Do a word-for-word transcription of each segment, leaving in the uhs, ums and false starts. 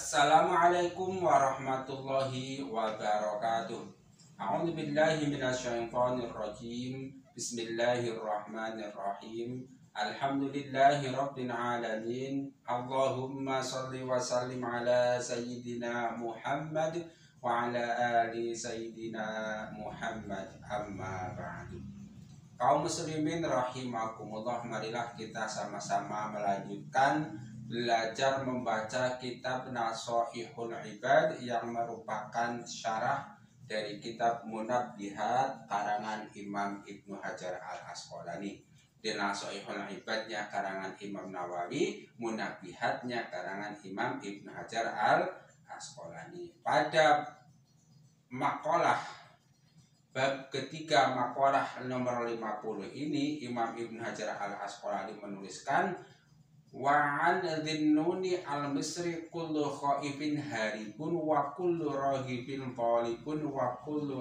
Assalamualaikum warahmatullahi wabarakatuh. A'udzu billahi minasyaitonir rajim. Bismillahirrahmanirrahim. Alhamdulillahi rabbil alamin. Allahumma shalli wa sallim ala sayyidina Muhammad wa ala ali sayyidina Muhammad, amma ba'du. Kaum muslimin rahimakumullah, marilah kita sama-sama melanjutkan belajar membaca kitab Nashihul Ibad yang merupakan syarah dari kitab Munabbihat karangan Imam Ibnu Hajar Al-Asqalani. Di Nashihul Ibadnya karangan Imam Nawawi, Munabbihatnya karangan Imam Ibnu Hajar Al-Asqalani. Pada makalah bab ketiga, makalah nomor lima puluh ini, Imam Ibnu Hajar Al-Asqalani menuliskan wa'an dhinnuni al-misri kullu khaifin haribun wa kullu rahibin talibun wa kullu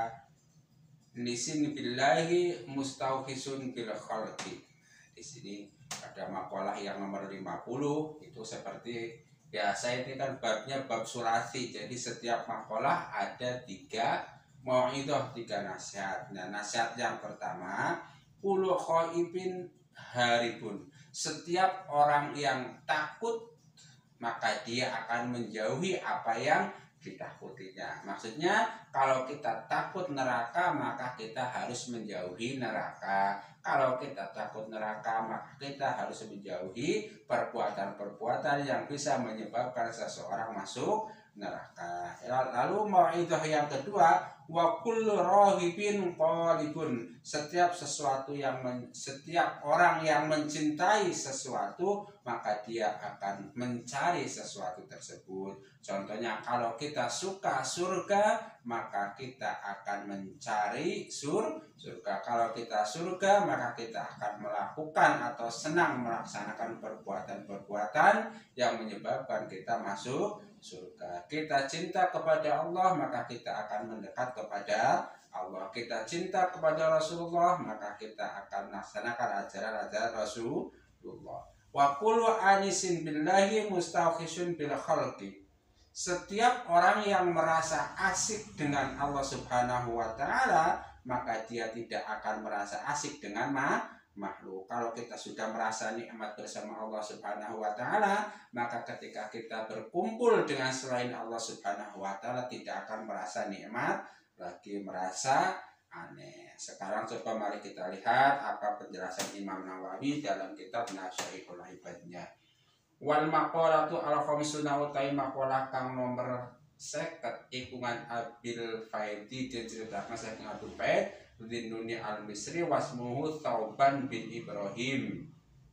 anisin billahi mustauhisun bil khalqi. Di sini pada makalah yang nomor lima puluh itu seperti biasa, ini kan babnya bab sulasi. Jadi setiap makalah ada tiga mau'idhah, tiga nasihat. Nah, nasihat yang pertama, kullu khaifin haribun, setiap orang yang takut maka dia akan menjauhi apa yang ditakutinya. Maksudnya kalau kita takut neraka maka kita harus menjauhi neraka. Kalau kita takut neraka maka kita harus menjauhi perbuatan-perbuatan yang bisa menyebabkan seseorang masuk neraka. Lalu mau'idhah yang kedua, wa kullu rahibin qalibun, setiap sesuatu yang men, setiap orang yang mencintai sesuatu maka dia akan mencari sesuatu tersebut. Contohnya, kalau kita suka surga maka kita akan mencari sur surga. Kalau kita surga maka kita akan melakukan atau senang melaksanakan perbuatan-perbuatan yang menyebabkan kita masuk surga. Kita cinta kepada Allah maka kita akan mendekat kepada Allah. Kita cinta kepada Rasulullah maka kita akan melaksanakan ajaran-ajaran Rasulullah. Wa kullu anisin billahi mustauhisun bil khalqi, setiap orang yang merasa asik dengan Allah Subhanahu wa taala maka dia tidak akan merasa asik dengan ma makhluk. Kalau kita sudah merasa nikmat bersama Allah Subhanahu wa taala, maka ketika kita berkumpul dengan selain Allah Subhanahu wa taala tidak akan merasa nikmat lagi, merasa aneh. Sekarang coba mari kita lihat apa penjelasan Imam Nawawi dalam kitab Nashihul Ibadnya. Wal maqalatu al-khamsuna utai maqalah kang nomor seket ikungan Abil Faidi diceritakan saking Abil Faid Dhinnuni al-Misri wasmuhu Thauban bin Ibrahim.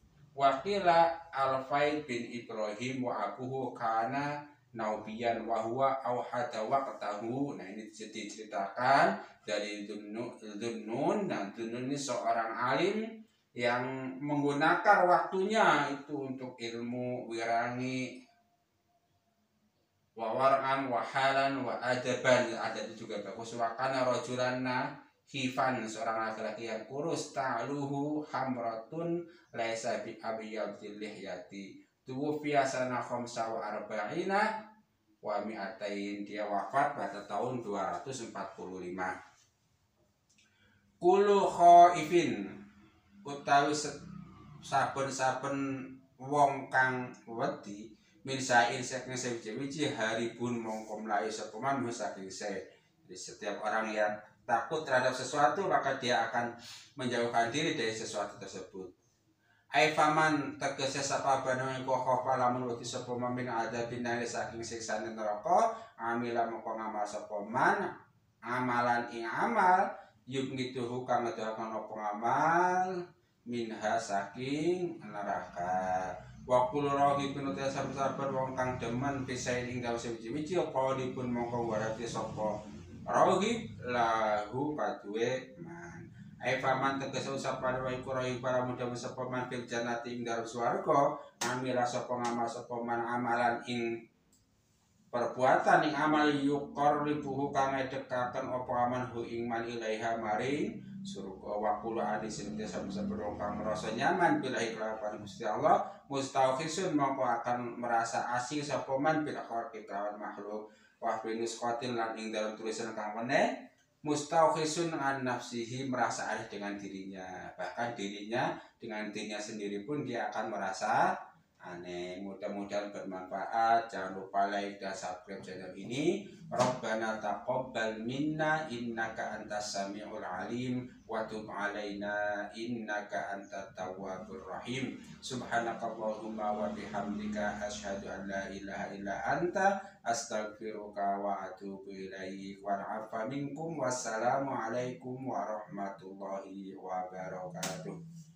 Wakila al-Faid bin Ibrahim wa abuhu kana naubiyan wa huwa auhada waqtahu. Nah, ini diceritakan dari Dhunnun. Dan Dhunnun ini seorang alim yang menggunakan waktunya itu untuk ilmu, wirangi, wawaran, wahalan, wa adaban. Ada juga bagus. Wakana rojulanna hifan, seorang laki-laki yang kurus, ta'luhu hamratun laisa bi abiyadil lihyati. Tuwfiya sana khamsa wa arba'ina wa mi'atain, dia wafat pada tahun dua ratus empat puluh lima. Kullu khaifin, utawi saben-saben wong kang wedi, min sa'in saking sewiji-wiji haribun mongko mlayu sapa man saking se. Jadi setiap orang yang takut terhadap sesuatu maka dia akan menjauhkan diri dari sesuatu tersebut. Ai faman tegese sapa bana iku khofa lamun wedi sapa min adzabin nari saking siksa neraka, amila mongko ngamal sapa man amalan ing amal yubnituhu kang ngedahaken apa ngamal minha saking neraka. Wa kullu rahibin uta sabar-sabar wong kang demen pisae ing dalem sewiji-wiji apa dipun mongko warati sapa rahib lahu kaduwe man. Ai faman tegese usapan wa iku rahib para muda sapa man fil jannati ing dalem swarga, amila sapa ngamal sapa man amalan ing perbuatan ing amal yuqarribuhu kang ngedekaken apa aman hu ing man ilaiha maring surga wa qulu adi senantiasa berdoa kang merasa nyaman bila kelawan Gusti Allah mustaufisun mongko akan merasa asing sapa man bila kelawan makhluk wa binus qatil lan ing dalam tulisan kang meneh mustaufisun an nafsihi merasa aneh dengan dirinya, bahkan dirinya dengan dirinya sendiri pun dia akan merasa aneh. Mudah-mudahan bermanfaat. Jangan lupa like dan subscribe channel ini. Rabbana taqabbal minna innaka antas samiul alim wa tub alaina innaka antat tawwabur rahim. Subhanakallahumma wa bihamdika asyhadu an la ilaha illa anta astaghfiruka wa atubu ilaik. Wa afa minkum wassalamu alaikum warahmatullahi wabarakatuh.